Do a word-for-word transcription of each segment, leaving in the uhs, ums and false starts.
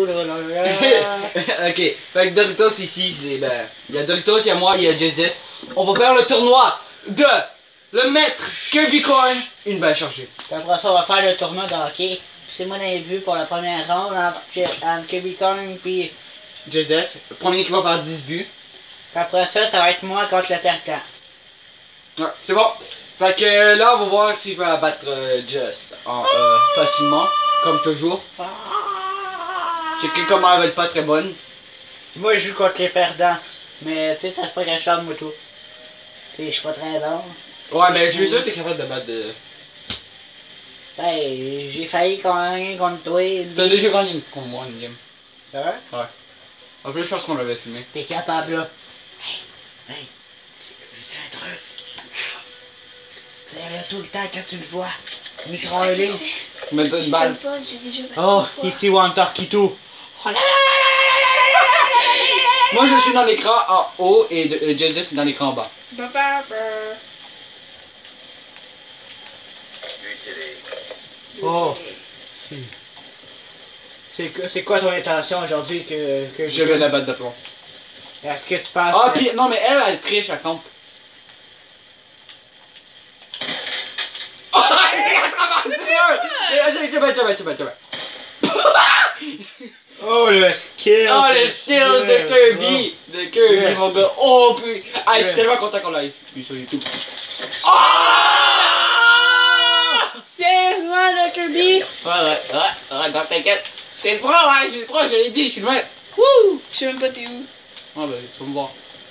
Oh là là là. Ok, fait que Doritos ici, c'est ben. Il y a Doritos, il y a moi, il y a Just This. On va faire le tournoi de le maître Kirby Corn, une balle chargée. Puis après ça, on va faire le tournoi de hockey. C'est moi dans les buts pour la première ronde entre, entre Kirby Corn puis. Just This, le premier qui va faire dix buts. Puis après ça, ça va être moi contre le perdant. Ouais, c'est bon. Fait que là, on va voir s'il va abattre euh, Just en, euh, facilement, comme toujours. Checker comment elle va être pas très bonne. Moi, je joue contre les perdants. Mais tu sais, ça se peut que je fasse moto. Tu sais, je suis pas très bon. Ouais, mais je suis sûr que t'es capable de battre de. Ben, j'ai failli gagner contre toi. T'as déjà gagné contre moi une game. C'est vrai? Ouais. En plus, je pense qu'on l'avait filmé. T'es capable là. Hey, hey, veux-tu un truc? C'est là tout le temps que tu le vois. Micro-ling. Mais t'as une balle. Oh, ici Wantarkito. Moi, je suis dans l'écran en haut et euh, Just This est dans l'écran en bas. Oh, c'est. C'est c'est quoi ton intention aujourd'hui que, que Je vais la battre de plomb. Est-ce que tu penses. Ah, que... pis non, mais elle, elle triche, elle campe. Oh, elle est à travers du mur! Tu vas, tu vas, tu vas, tu vas. Oh, le skill! Oh, le skill de Kirby! De Kirby, Yes. mon gars. Oh, puis. Ah, je suis Yes. tellement content qu'on l'a vu sur YouTube. Oh! Sérieusement, là, Kirby? Ouais, ouais, ouais, ouais, non, t'inquiète. T'es le pro, ouais, je suis le pro, je l'ai dit, je suis le maître. Wouh! Je sais même pas t'es où. Ah, ben, tu vas me voir.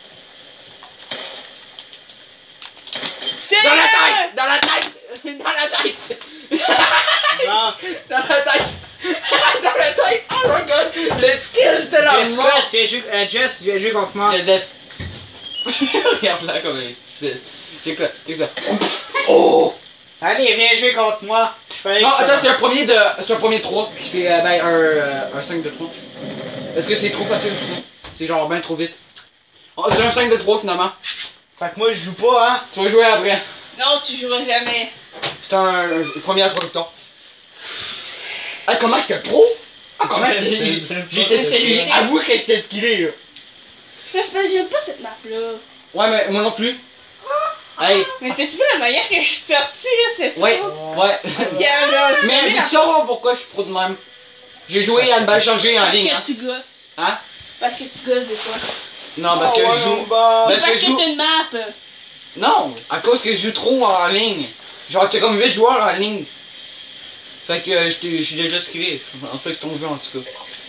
C'est Dans la tête! Dans la tête! Dans la tête! Non! Dans la tête! Dans la tête! Oh my god! Le skill de la Jess, mort! viens jouer, euh, Jess, viens jouer contre moi. Just This. Regarde là comme il est. Check ça, check ça. Oh! Allez, viens jouer contre moi. Je fais Non, attends, c'est un premier de. C'est un premier trois. C'est euh, ben un, euh, un cinq de trois. Est-ce que c'est trop facile? C'est genre ben trop vite. Oh, c'est un cinq de trois finalement. Fait que moi, je joue pas, hein. Tu vas jouer après. Non, tu joueras jamais. C'est un, un premier introducteur. Ah, comment j'étais pro? Ah, comment j'étais. J'étais skillé. Avoue que j'étais skillé là. Parce que j'aime pas cette map-là. Ouais, mais moi non plus. Hey. Mais t'as-tu vu la manière que je suis sortie, là, cette Ouais, fois? ouais. Ok, là, je Mais vais vous la- saurez pourquoi je suis pro de même. J'ai joué à une balle chargée en Parce ligne. que Hein? tu gosses. Hein? Parce que tu gosses des fois. Non, parce que Oh, je joue. ouais, bah. Parce Parce que je que joue. t'as une map. Non, à cause que je joue trop en ligne. Genre, t'es comme huit joueurs en ligne. Fait que euh, je t'ai- je suis déjà skillé. Je pense pas que ton jeu en tout cas.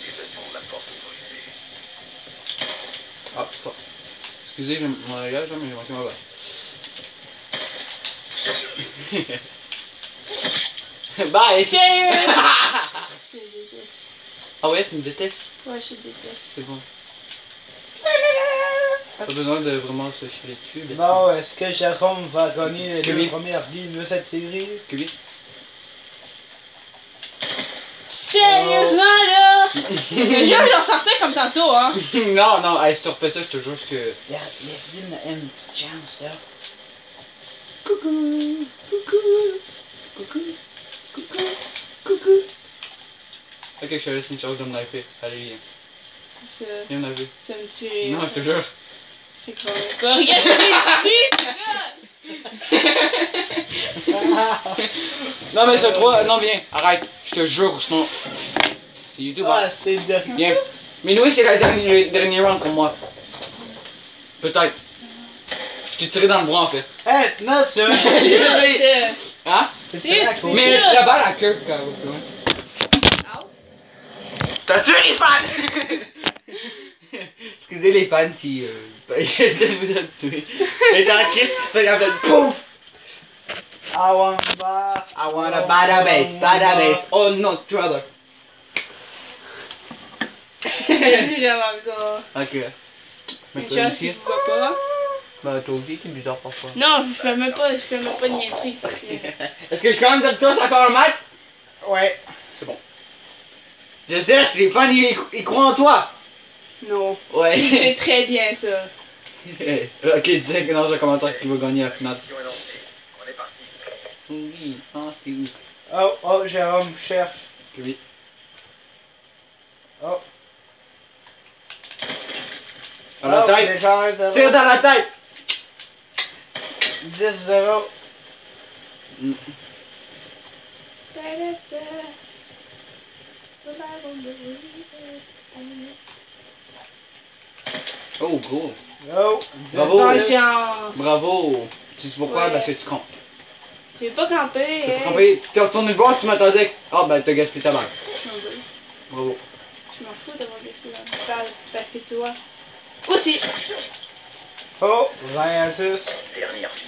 Ah, fuck. Excusez, j'ai mon langage, mais j'ai manqué ma balle. Bye! Sérieux? Je te déteste. Ah ouais, tu me détestes? Ouais, je te déteste. C'est bon. Pas besoin de vraiment se chier dessus. mais- Bon, est-ce que Jérôme va gagner les Kevin. deux premières games de cette série? Kubi? Sérieusement, là? Déjà, j'en sortais comme tantôt, hein. Non, non, hey, si tu refais ça, je te jure que. Regarde, laisse-lui une, une petite chance, là. Coucou, coucou, coucou, coucou, coucou. Ok, je te laisse une chance de me knifer. Allez, viens. C'est ça, Viens me knifer. ça me tire. Non, je te jure. C'est quoi? Pas regarde ici, Non, mais c'est toi. Non, viens, arrête. Je te jure, sinon. C'est YouTube. Ah, hein. c'est de... Viens. Mais oui, c'est la dernière, le dernier round pour moi. Peut-être. Je t'ai tiré dans le bras en fait. Hey, non, c'est vrai. Je sais. là. Hein? C'est C'est vrai, sûr. quoi. Mais la balle à cœur, quand même. Au. T'as tué les fans! Excusez les fans si euh, ben, j'essaie de vous tuer. Et dans Kiss, fait qu'en fait, pouf! I want back. I want a bada base, bada base. Oh no, trouble. C'est vraiment bizarre. Ok. Mais Une toi chance qu'il aussi? vous voit pas. Bah toi aussi, c'est bizarre parfois. Non, je fais même pas, je fais même pas de niaiserie. Fait que- Est-ce que je gagne de toi encore un match? Ouais. C'est bon. Just This, les fans ils, ils croient en toi. Non. Ouais. C'est très bien ça. Ok, dis que dans un commentaire qui va gagner la finale. On est parti. Oui, ah, c'est où? Oh, oh, Jérôme cherche. Oui. Oh. Dans la Oh, tête. déjà un zéro. Tire dans la tête. dix zéro. Mm. Oh, gros. Oh. Bravo. Vengeance. Bravo. Tu sais pourquoi? Ouais. Parce que tu comptes. J'ai pas campé. T'as hein. pas compris? Tu t'es retourné le voir, tu m'attendais. Ah, ben t'as gaspillé ta balle. Non, ben, Bravo. je m'en fous d'avoir gaspillé la balle parce que toi. Aussi. Oh. vingt à tous. Dernière vie.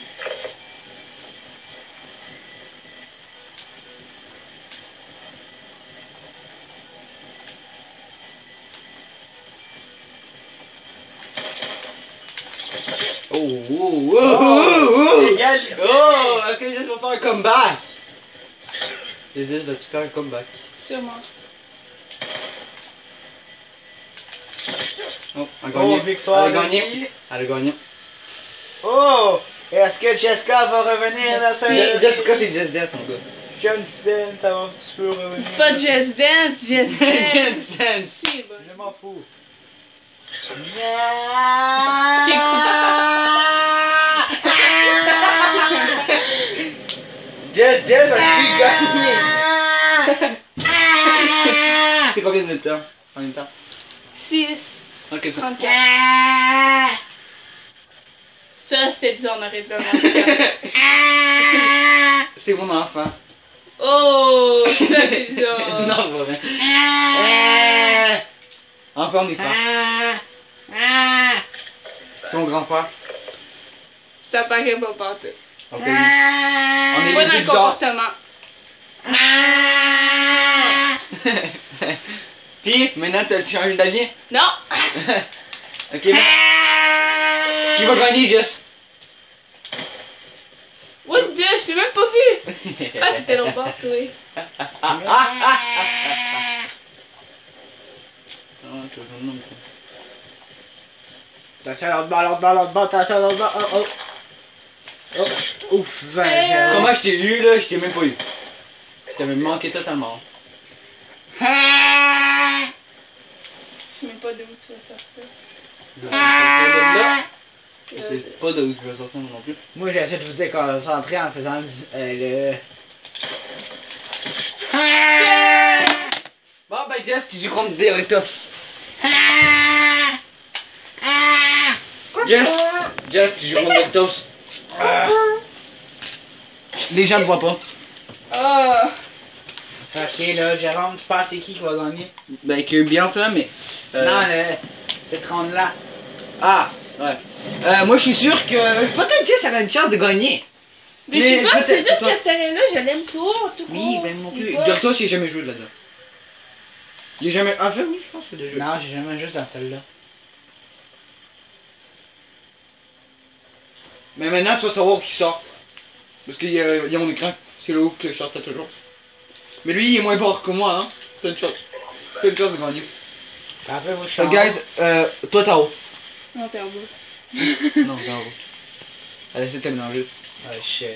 Oh, oh, oh, oh, oh. Égalité. Oh, est-ce que Jess va faire un comeback? Jess, vas-tu faire un comeback? Sûrement. Oh, elle a Oh, gagné. victoire Elle a de gagné. qui? Elle a gagné. Oh. Est-ce que Jessica va revenir dans sa... Je- Jessica, c'est Jess Dance, mon gars. Just Dance, ça va un petit peu revenir. Pas Just Dance, Just Dance. Just Dance. Si, bon. Je m'en fous. Just Dance, as-tu gagné? C'est combien de temps? Combien de temps? six, Ok, ça. trente-quatre. Ça, c'était bizarre, on aurait dû le C'est mon enfant. Oh, ça, c'est bizarre. Non, vraiment. Euh, Enfant, mes frères. C'est mon grand frère. Ça paraît pas partout. Ok, oui. On est Pas les dans plus le bizarres. comportement. Puis, maintenant, tu as changé d'avis? Non. Ok, mais... Qui va gagner, Jess? What the? Je t'ai même pas vu. Ah, t'étais l'autre bord, toi. Attention à l'autre bas, l'autre bas, l'autre bas, attention à l'autre bas. Oh, oh. Oh, ouf, vingt zéro. Comment je t'ai eu, là? Je t'ai même pas eu. Je t'avais manqué totalement. Je sais même pas d'où tu vas sortir. Je sais pas d'où je vais sortir non plus. Moi, j'essaie de vous déconcentrer en faisant euh, le... Bon, ben, Jess, tu joues contre Doritos. Jess, Jess, tu joues contre Doritos. Les gens ne voient pas. Ah. Ok, là, Jérôme, tu penses c'est qui qui va gagner? Ben, Kirby enfin, mais. euh, Non, le... cette ronde-là. Ah, ouais. Euh, moi, je suis sûr que. Peut-être Jess elle a une chance de gagner. Mais, je sais Mais pas, c'est peut-être, juste c'est que ce terrain-là, je l'aime pas, tout Oui, court. ben non Il plus. est Doritos, poche. il a jamais joué là-dedans. Il a jamais. En fait, oui, je pense que déjà. Non, j'ai jamais juste dans celle-là. Mais maintenant, tu vas savoir qui sort. Parce qu'il y, a- il y a mon écran. C'est là où que je sortais toujours. Mais lui, il est moins fort que moi, hein. T'as une chance. T'as une chance de gagner. Après, vous So, changez. guys, euh, toi, t'as haut. Non, t'es en bas. Non, t'as haut. Elle essaie de te mélanger. Oh, shit.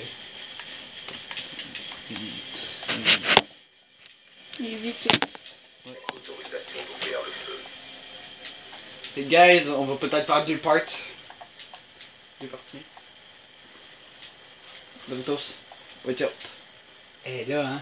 Il est vite. Autorisation d'ouvrir le feu. Et guys, on va peut-être faire deux parts. Deux parties. Doritos. Watch out. Elle est là, hein.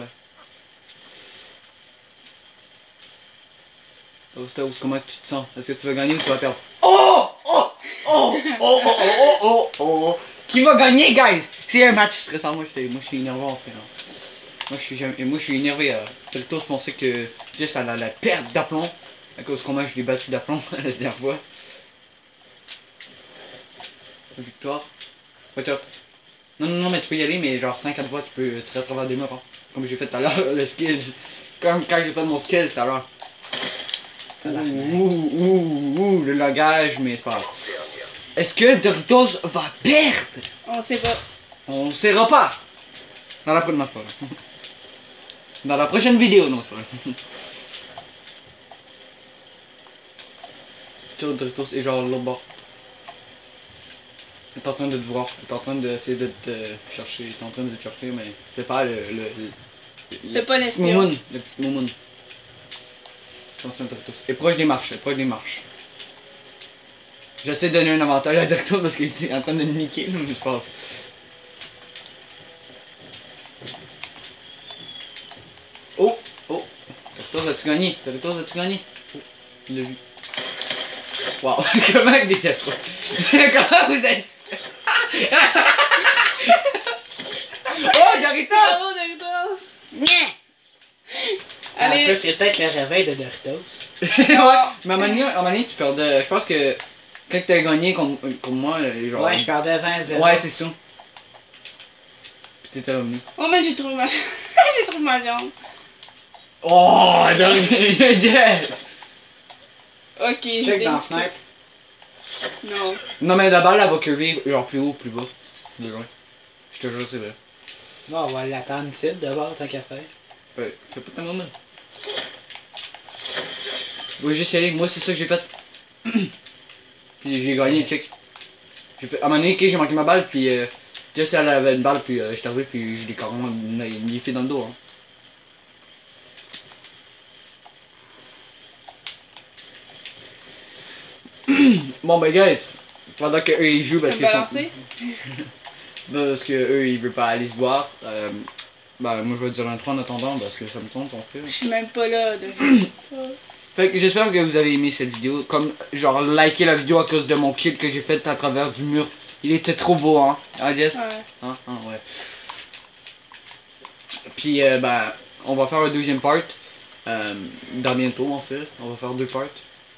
Doritos, comment tu te sens? Est-ce que tu vas gagner ou tu vas perdre? Oh! Oh! Oh! Oh! Oh! Oh! Oh! Oh! Qui va gagner, guys? C'est un match stressant. Moi, je moi, je suis énervé en fait. Là. Moi, je suis jamais... moi, je suis énervé. Euh... Doritos pensait que Jess elle allait perdre d'aplomb. À cause comment je l'ai battu d'aplomb la dernière fois. Victoire. Watch out. Non, non, non, mais tu peux y aller, mais genre cinq à fois, tu peux tirer à travers des murs. Hein. Comme j'ai fait tout à l'heure, le skills. Comme quand j'ai fait mon skills tout à l'heure. Ouh, ouh, ouh, ouh, le langage, mais c'est pas grave. Est-ce que Doritos va perdre? On sait pas. On ne saura pas. Dans la prochaine fois. Dans la prochaine vidéo, non, c'est pas vrai. Tu vois, Doritos est genre l'autre bord. Il est en train de te voir. Il est en train d'essayer de te chercher. Il est en train de te chercher, mais fais pas le. le, le Fais pas petit l'espion. moumoun. Le petit moumoun. pense que c'est un Doritos. Et proche des marches, et proche des marches. J'essaie de donner un avantage à Doritos parce qu'il était en train de me niquer, mais c'est pas grave. Oh! Oh! Doritos, as-tu gagné? Doritos, as-tu gagné? Oh, il l'a vu. Wow! Comment il déteste pas? Comment vous êtes? Oh, Doritos! Bravo, Doritos! En Allez, plus, c'est peut-être le réveil de Doritos. Ouais, mais à un moment donné, à un moment donné, tu perdais. Je pense que quand t'as gagné comme, comme moi, genre. Ouais, je perdais vingt zéro. Ouais, c'est ça. Puis t'étais revenu. oh man, j'ai trouvé ma... j'ai trouvé ma jambe. Oh, yes! Ok, j'ai Check dans la dégoûté. fenêtre. Non. Non, mais la balle, elle va curver genre plus haut, plus bas. C'est de loin. Je te jure, c'est vrai. Bon, on va l'attendre ici d'abord, tant qu'à faire. Ouais, fais pas ta maman. Oui, juste y aller. Moi, c'est ça que j'ai fait. Puis j'ai gagné, check. J'ai fait. À un moment donné, ok, j'ai manqué ma balle, puis euh, Jess, elle avait une balle, puis euh, je suis arrivé, puis je l'ai carrément niffé dans le dos. Hein. Bon, ben, guys, pendant que eux ils jouent, parce que. Balancer. Parce que eux ils veulent pas aller se voir. Euh, bah, moi, je vais dire l'intro en attendant, parce que ça me tente, en fait. Je suis même pas là. De... Fait que j'espère que vous avez aimé cette vidéo. Comme, genre, likez la vidéo à cause de mon kill que j'ai fait à travers du mur. Il était trop beau, hein. Ah, Jess? Ouais. Hein? Hein, ouais. Puis, euh, ben, on va faire un deuxième part. Euh, dans bientôt, en fait. On va faire deux parts.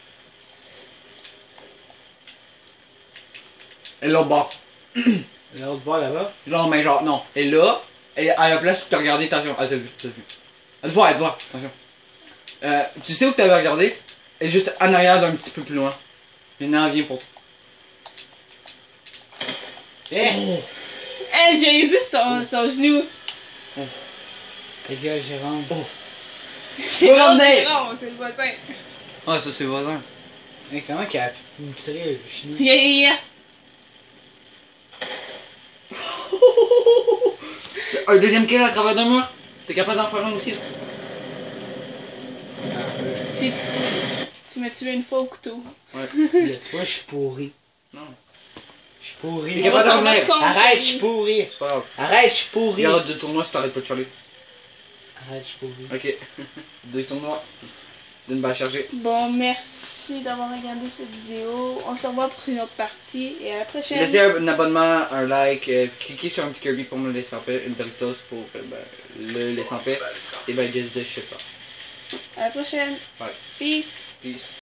Et l'autre bord. L'autre bord là-bas. Non, mais genre, non. Et là, et à la place où t'as regardé, attention. Ah, t'as vu, t'as vu. Elle te voit, elle te voit. Attention. Euh, tu sais où t'avais regardé? Et juste en arrière d'un petit peu plus loin. Maintenant, viens pour toi. Eh! Eh, j'ai vu son, son genou. Ta gueule, Jérôme. Oh. C'est l'autre Ramenez. Jérôme, c'est le voisin. Ah, ça c'est le voisin. Mais comment qu'il a pu me tirer le genou? Yeah, yeah, yeah. Un deuxième kill à travers d'un mur? T'es capable d'en faire un aussi là? J'ai- Tu, tu m'as tué une fois au couteau. Ouais. Là, tu vois, je suis pourri. Non. Je suis pourri. T'es capable On va d'en s'en revenir. rendre compte. Arrête, je suis pourri. C'est pas grave. Arrête, je suis Il pourri. y aura deux tournois si t'arrêtes pas de charler. Arrête, je suis pourri. Ok. Deux tournois. D'une balle chargée. Bon, merci d'avoir regardé cette vidéo. On se revoit pour une autre partie et à la prochaine. Laissez un abonnement, un like, euh, cliquez sur un petit Kirby pour me laisser en paix, une Doritos pour euh, ben, le laisser en paix. Et ben, Just Dish, je sais pas. À la prochaine. Ouais. Peace. Peace.